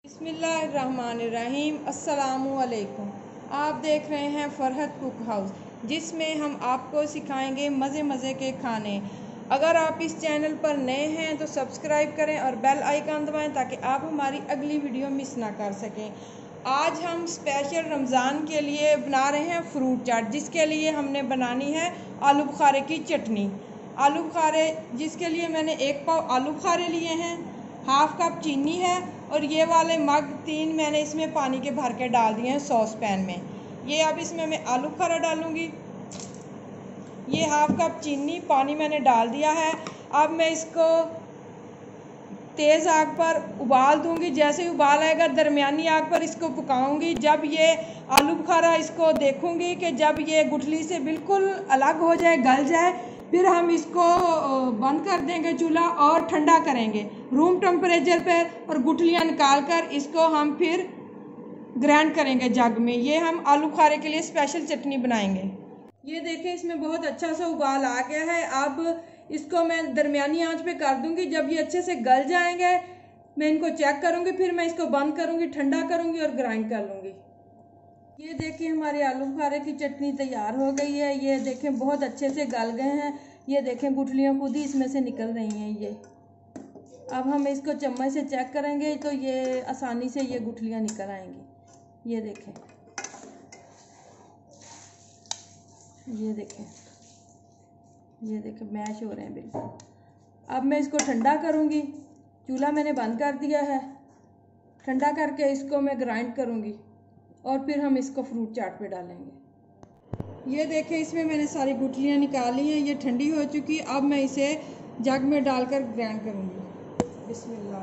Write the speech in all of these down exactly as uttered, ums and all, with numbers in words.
बिस्मिल्लाहिर्रहमानिर्रहीम। अस्सलामुअलैकुम। आप देख रहे हैं फरहत कुक हाउस, जिसमें हम आपको सिखाएंगे मज़े मज़े के खाने। अगर आप इस चैनल पर नए हैं तो सब्सक्राइब करें और बेल आइकन दबाएं ताकि आप हमारी अगली वीडियो मिस ना कर सकें। आज हम स्पेशल रमज़ान के लिए बना रहे हैं फ्रूट चाट, जिसके लिए हमने बनानी है आलू बुखारे की चटनी। आलू बुखारे जिसके लिए मैंने एक पाव आलू बुखारे लिए हैं, हाफ कप चीनी है और ये वाले मग तीन मैंने इसमें पानी के भर के डाल दिए हैं सॉस पैन में। ये अब इसमें मैं आलू बुखारा डालूँगी। ये हाफ कप चीनी पानी मैंने डाल दिया है। अब मैं इसको तेज़ आग पर उबाल दूंगी। जैसे ही उबाल आएगा दरमियानी आग पर इसको पकाऊंगी। जब ये आलू बुखारा इसको देखूंगी कि जब ये गुठली से बिल्कुल अलग हो जाए, गल जाए, फिर हम इसको बंद कर देंगे चूल्हा और ठंडा करेंगे रूम टेम्परेचर पर, और गुठलियाँ निकाल कर इसको हम फिर ग्राइंड करेंगे जग में। ये हम आलू बुखारे के लिए स्पेशल चटनी बनाएंगे। ये देखें, इसमें बहुत अच्छा सा उबाल आ गया है। अब इसको मैं दरमियानी आंच पे कर दूंगी। जब ये अच्छे से गल जाएंगे मैं इनको चेक करूंगी, फिर मैं इसको बंद करूंगी, ठंडा करूंगी और ग्राइंड कर लूंगी। ये देखिए, हमारी आलू बुखारे की चटनी तैयार हो गई है। ये देखें, बहुत अच्छे से गल गए हैं। ये देखें, गुठलियाँ खुद ही इसमें से निकल रही हैं। ये अब हम इसको चम्मच से चेक करेंगे तो ये आसानी से ये गुठलियाँ निकल आएंगी। ये देखें, ये देखें, ये देखें, मैश हो रहे हैं बिल्कुल। अब मैं इसको ठंडा करूँगी। चूल्हा मैंने बंद कर दिया है। ठंडा करके इसको मैं ग्राइंड करूँगी और फिर हम इसको फ्रूट चाट पे डालेंगे। ये देखें, इसमें मैंने सारी गुठलियाँ निकाली हैं। ये ठंडी हो चुकी है। अब मैं इसे जग में डालकर ग्राइंड करूँगी। बिस्मिल्लाह।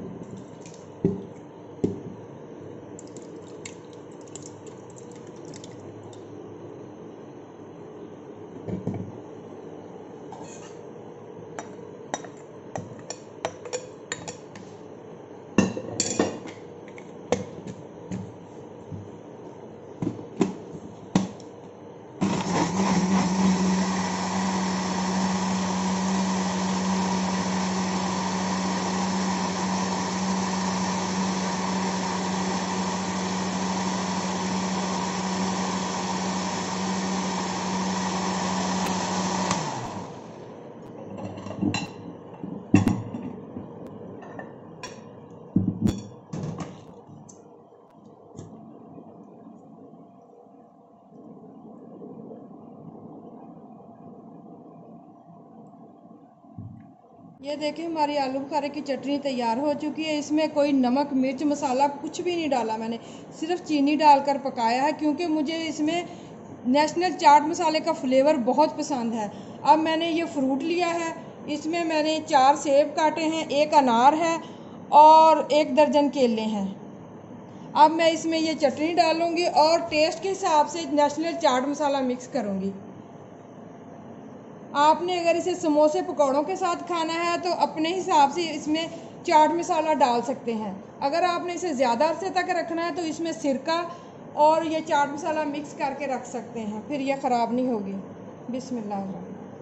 ये देखें, हमारी आलू बुखारे की चटनी तैयार हो चुकी है। इसमें कोई नमक मिर्च मसाला कुछ भी नहीं डाला मैंने, सिर्फ चीनी डालकर पकाया है, क्योंकि मुझे इसमें नेशनल चाट मसाले का फ्लेवर बहुत पसंद है। अब मैंने ये फ्रूट लिया है। इसमें मैंने चार सेब काटे हैं, एक अनार है और एक दर्जन केले हैं। अब मैं इसमें ये चटनी डालूँगी और टेस्ट के हिसाब से नेशनल चाट मसाला मिक्स करूँगी। आपने अगर इसे समोसे पकौड़ों के साथ खाना है तो अपने हिसाब से इसमें चाट मसाला डाल सकते हैं। अगर आपने इसे ज़्यादा अरसे तक रखना है तो इसमें सिरका और ये चाट मसाला मिक्स करके रख सकते हैं, फिर ये ख़राब नहीं होगी। बिस्मिल्लाह।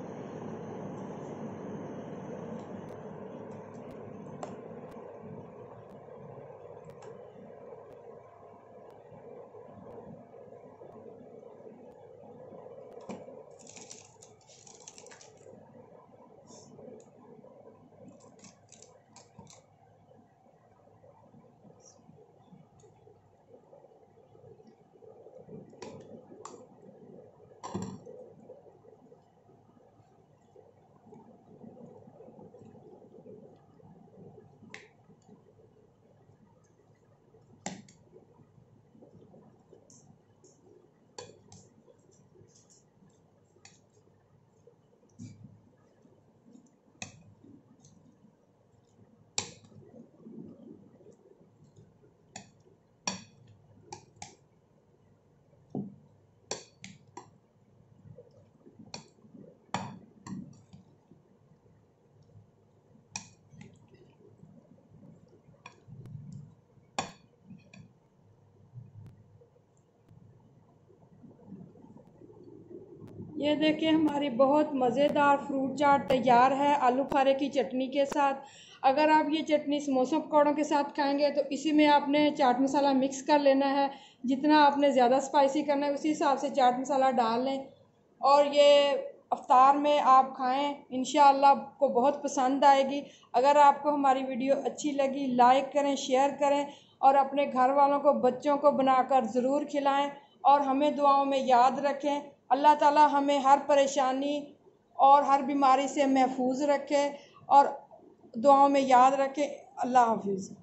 ये देखिए, हमारी बहुत मज़ेदार फ्रूट चाट तैयार है आलू बुखारे की चटनी के साथ। अगर आप ये चटनी समोसा पकौड़ों के साथ खाएंगे तो इसी में आपने चाट मसाला मिक्स कर लेना है। जितना आपने ज़्यादा स्पाइसी करना है उसी हिसाब से चाट मसाला डाल लें और ये अफ्तार में आप खाएं, इंशाअल्लाह आपको बहुत पसंद आएगी। अगर आपको हमारी वीडियो अच्छी लगी लाइक करें, शेयर करें और अपने घर वालों को, बच्चों को बनाकर ज़रूर खिलाएं और हमें दुआओं में याद रखें। अल्लाह ताला हमें हर परेशानी और हर बीमारी से महफूज रखे और दुआओं में याद रखें। अल्लाह हाफिज़।